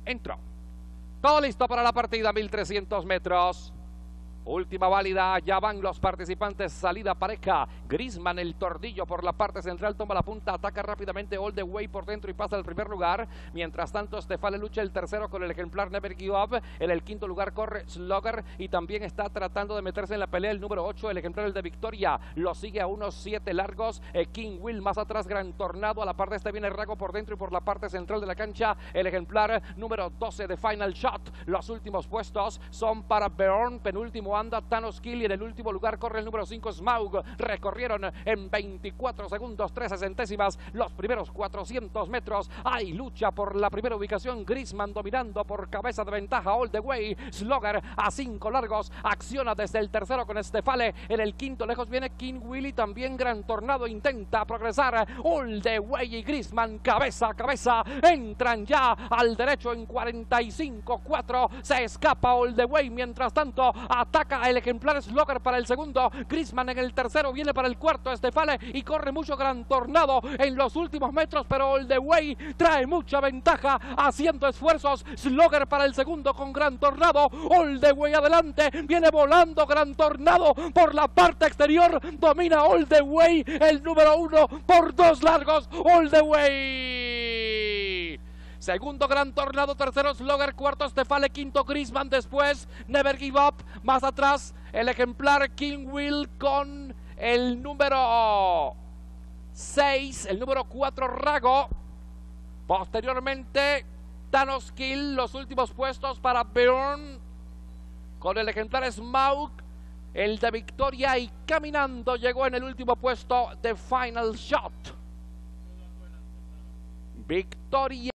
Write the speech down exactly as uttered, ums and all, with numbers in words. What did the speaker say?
entró. Todo listo para la partida, mil trescientos metros. Última válida, ya van los participantes, salida pareja. Griezmann, el tordillo por la parte central, toma la punta, ataca rápidamente All the Way por dentro y pasa al primer lugar. Mientras tanto, Stefale lucha el tercero con el ejemplar Never Give Up. En el quinto lugar corre Slugger y también está tratando de meterse en la pelea el número ocho, el ejemplar el de Victoria. Lo sigue a unos siete largos. Eh, King Will más atrás, Gran Tornado. A la parte de este viene Rago por dentro y por la parte central de la cancha, el ejemplar número doce de Final Shot. Los últimos puestos son para Beorn, penúltimo anda Thanos Kill y en el último lugar corre el número cinco Smaug. Recorrieron en veinticuatro segundos trece centésimas los primeros cuatrocientos metros. Hay lucha por la primera ubicación. Griezmann dominando por cabeza de ventaja All the Way. Slugger a cinco largos acciona desde el tercero con Stefale. En el quinto lejos viene King Will y también Gran Tornado intenta progresar. All the Way y Griezmann cabeza a cabeza entran ya al derecho en cuarenta y cinco cuatro. Se escapa All the Way, mientras tanto ataca el ejemplar Slugger para el segundo. Griezmann en el tercero, viene para el cuarto Stefale y corre mucho Gran Tornado en los últimos metros, pero All the Way trae mucha ventaja haciendo esfuerzos. Slugger para el segundo con Gran Tornado. All the Way adelante, viene volando Gran Tornado por la parte exterior, domina All the Way el número uno por dos largos. All the Way. Segundo Gran Tornado, tercero Slugger, cuarto Stefale, quinto Griezmann, después Never Give Up, más atrás el ejemplar King Will con el número seis, el número cuatro Rago, posteriormente Thanos Kill, los últimos puestos para Beorn con el ejemplar Smaug, el de Victoria, y caminando llegó en el último puesto de Final Shot. Victoria.